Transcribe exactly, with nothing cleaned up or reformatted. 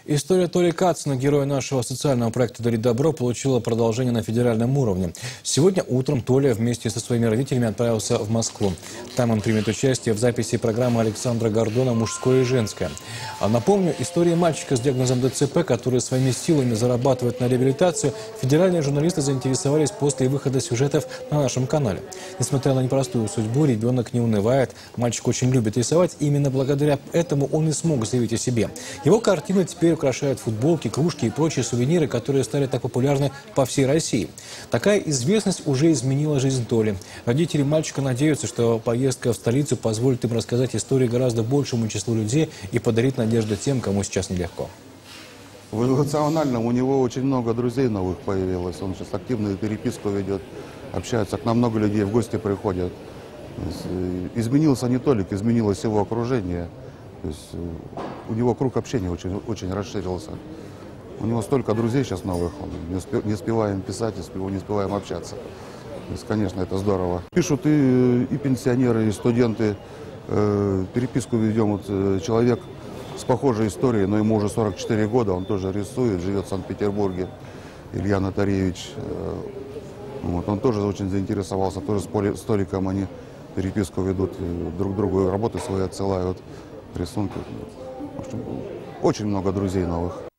История Толи Кацина, героя нашего социального проекта «Дарить добро», получила продолжение на федеральном уровне. Сегодня утром Толя вместе со своими родителями отправился в Москву. Там он примет участие в записи программы Александра Гордона «Мужское и женское». А напомню, история мальчика с диагнозом ДЦП, который своими силами зарабатывает на реабилитацию, федеральные журналисты заинтересовались после выхода сюжетов на нашем канале. Несмотря на непростую судьбу, ребенок не унывает. Мальчик очень любит рисовать, и именно благодаря этому он и смог заявить о себе. Его картины теперь украшают футболки, кружки и прочие сувениры, которые стали так популярны по всей России. Такая известность уже изменила жизнь Толи. Родители мальчика надеются, что поездка в столицу позволит им рассказать истории гораздо большему числу людей и подарить надежду тем, кому сейчас нелегко. В эмоциональном у него очень много друзей новых появилось. Он сейчас активную переписку ведет, общается. К нам много людей в гости приходят. Изменился не Толик, изменилось его окружение. То есть у него круг общения очень, очень расширился. У него столько друзей сейчас новых, не, успе, не успеваем писать, не успеваем общаться. То есть, конечно, это здорово. Пишут и, и пенсионеры, и студенты. Э, переписку ведем. Вот, э, человек с похожей историей, но ему уже сорок четыре года, он тоже рисует, живет в Санкт-Петербурге. Илья Натаревич. Э, вот, он тоже очень заинтересовался, тоже с, поли, с Толиком они переписку ведут, друг другу работы свои отсылают, рисунки. В общем, очень много друзей новых.